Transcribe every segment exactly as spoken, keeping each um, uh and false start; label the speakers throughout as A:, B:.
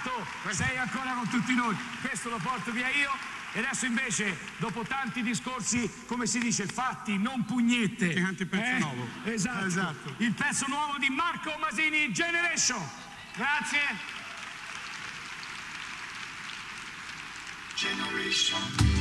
A: Beato, sei ancora con tutti noi. Questo lo porto via io. E adesso invece, dopo tanti discorsi, come si dice, fatti, non pugnette.
B: E anche il pezzo
A: eh?
B: nuovo.
A: Esatto.
B: Esatto.
A: Il pezzo nuovo di Marco Masini, Generation. Grazie.
C: Generation.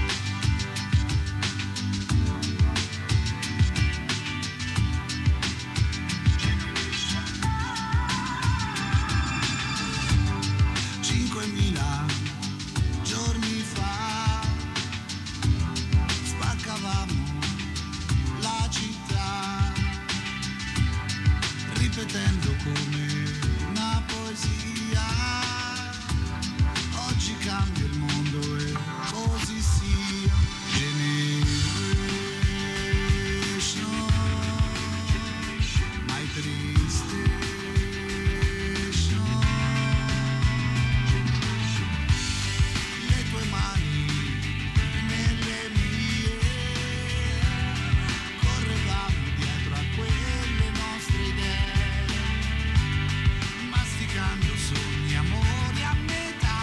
D: Ripetendo come una poesia, oggi cambia il mondo e così sia. Generation, mai triste. Le tue mani nelle mie, correvamo dietro a quelle nostre idee, masticando sogni, amori a metà,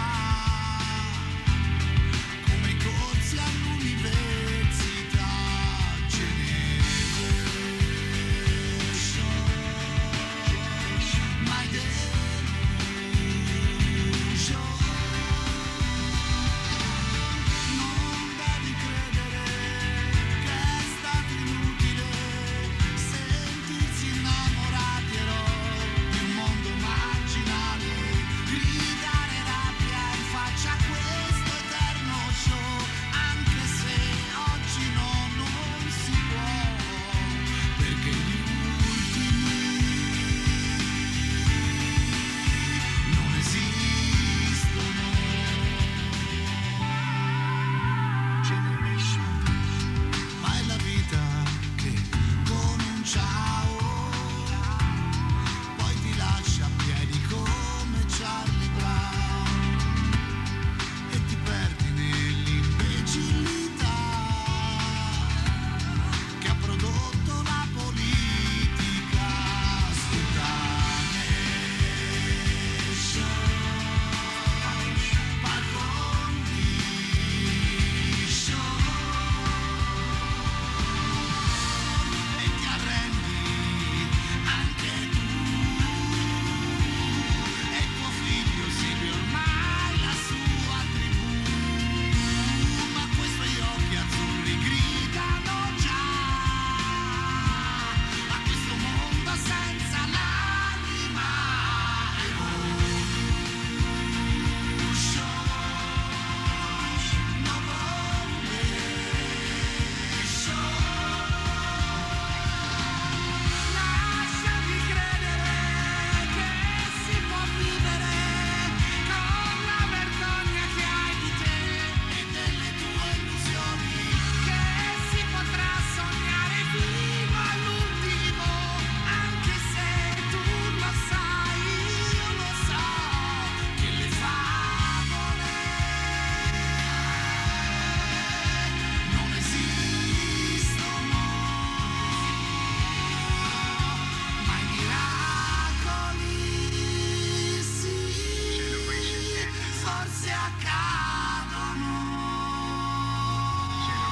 D: come i corsi all'università. Generation, my delusion. Non devi credere che è stato inutile sentirsi innamorati eroi di un mondo marginale, gridare rabbia in faccia a questo eterno show, anche se oggi no, non si può, perché gli ultimi non esistono. Generation. Ma è la vita che con un ciao poi ti lascia a piedi come Charlie Brown e ti perdi nell'imbecillità che ha prodotto la politica. Sputanation, par condition, e ti arrendi anche tu, e tuo figlio segue ormai la sua tribù, ma questi occhi azzurri gridano già a questo mondo senza l'anima. Evolution, no foundation. Lasciati credere che si può vivere con la vergogna che hai di te e delle tue illusioni, che si potrà sognare fino all'ultimo, anche se tu lo sai, io lo so, che le favole non esistono, ma i miracoli sì, forse accadono. Here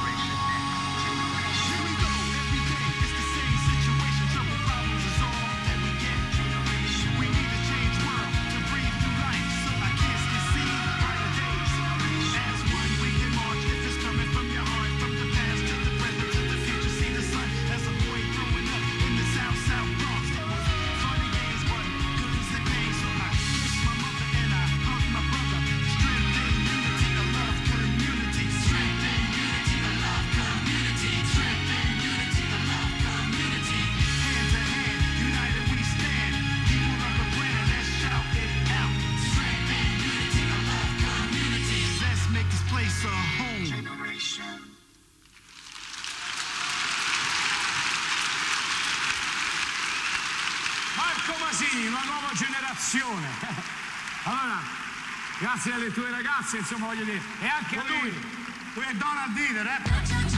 D: we go, every day it's the same situation, trouble problems is all that we get. We need to change world to breathe new life, so our kids can see brighter days. As one we can march, if it's coming from your heart, from the past to the present to the future, see the sun. As a boy growing up in the South South Bronx, it was funny days, but good as the pain. So I kissed my mother and I hugged my brother. Strength and unity, a love community. Strength and unity, a love community. Strength and unity, a love community. Hand to hand, united we stand. People of the planet, let's shout it out. Strength and unity, a love community. Let's make this place a home. Generation.
A: Marco Masini, una nuova generazione. Allora, grazie alle tue ragazze, insomma, voglio dire, e anche a lui.
B: Lui è Donald D, the rapper.